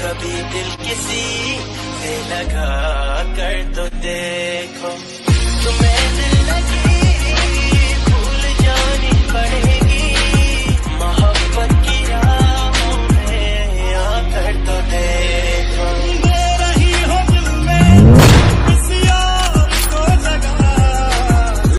कभी दिल किसी से लगा कर तो देखो।